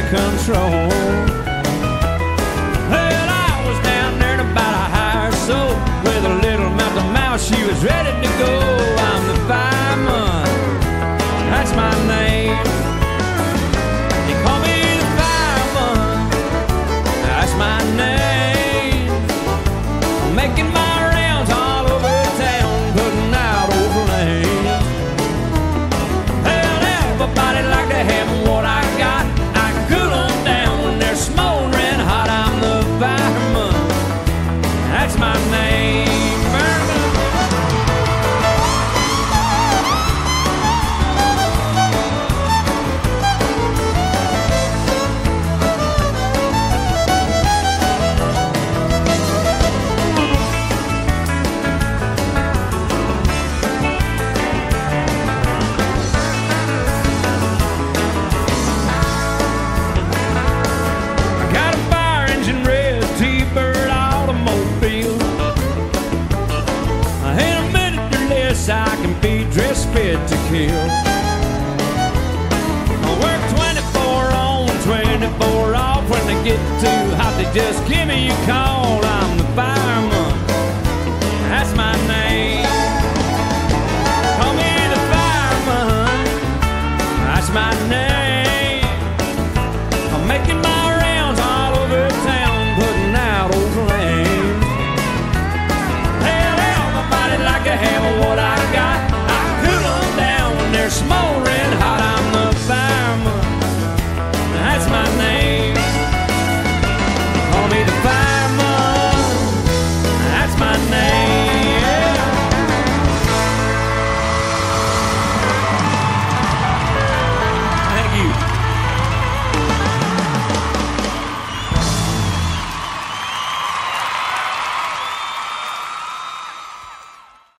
control. Well, I was down there in about a higher soul with a little mouth to mouth. She was ready to go. I'm the fireman. That's my name. They call me the fireman. That's my name. Making my rounds all over town, putting out old flames. Hell, everybody like to have what I got. I cool them down when they're smoldering hot. I'm the fireman. That's my name. I can be dressed fit to kill. I work 24 on, 24 off. When they get too hot, they just give me a call. I'm